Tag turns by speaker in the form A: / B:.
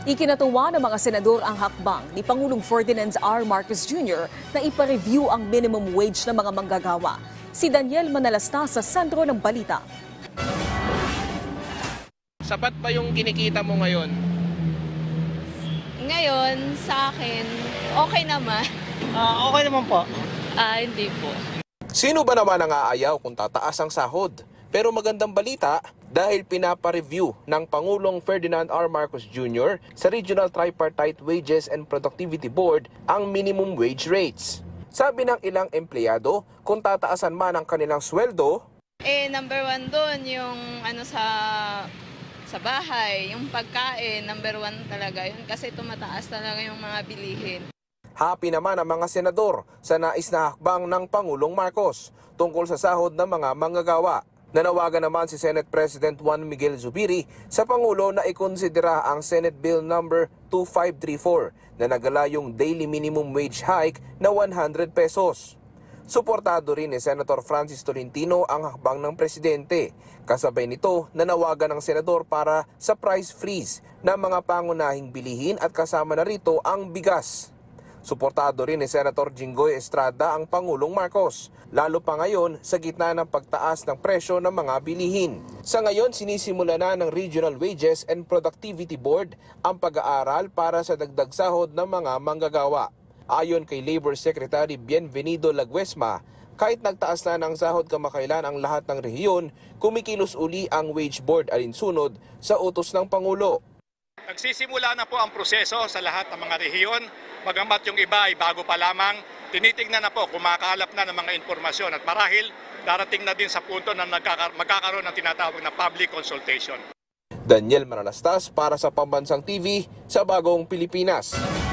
A: Ikinatuwa ng mga senador ang hakbang ni Pangulong Ferdinand R. Marcos Jr. na ipa-review ang minimum wage ng mga manggagawa. Si Daniel Manalastas sa sentro ng balita.
B: Sapat ba yung kinikita mo ngayon?
C: Ngayon, sa akin, okay naman.
D: Okay naman po.
C: Hindi po.
B: Sino ba naman ang aayaw kung tataas ang sahod? Pero magandang balita dahil pinapa-review ng Pangulong Ferdinand R. Marcos Jr. sa Regional Tripartite Wages and Productivity Board ang minimum wage rates. Sabi ng ilang empleyado, kung tataasan man ang kanilang sweldo,
C: Number one doon, yung sa bahay, yung pagkain, number one talaga yun. Kasi tumataas talaga yung mga bilihin.
B: happy naman ang mga senador sa nais na hakbang ng Pangulong Marcos tungkol sa sahod ng mga manggagawa. Nanawagan naman si Senate President Juan Miguel Zubiri sa Pangulo na ikonsidera ang Senate Bill number 2534 na nagala yung daily minimum wage hike na 100 pesos. Suportado rin ni Senator Francis Tolentino ang hakbang ng presidente. Kasabay nito, nanawagan ng senador para sa price freeze ng mga pangunahing bilihin at kasama na rito ang bigas. Suportado rin ni Senator Jinggoy Estrada ang Pangulong Marcos, lalo pa ngayon sa gitna ng pagtaas ng presyo ng mga bilihin. Sa ngayon, sinisimula na ng Regional Wages and Productivity Board ang pag-aaral para sa dagdag sahod ng mga manggagawa. Ayon kay Labor Secretary Bienvenido Laguesma, kahit nagtaas na ng sahod kamakailan ang lahat ng rehiyon, kumikilos uli ang wage board alinsunod sa utos ng Pangulo.
E: Nagsisimula na po ang proseso sa lahat ng mga rehiyon, bagamat yung iba ay bago pa lamang, tinitingnan na po, kumakalap na ng mga impormasyon at marahil darating na din sa punto na magkakaroon ng tinatawag na public consultation.
B: Daniel Manalastas para sa Pambansang TV sa Bagong Pilipinas.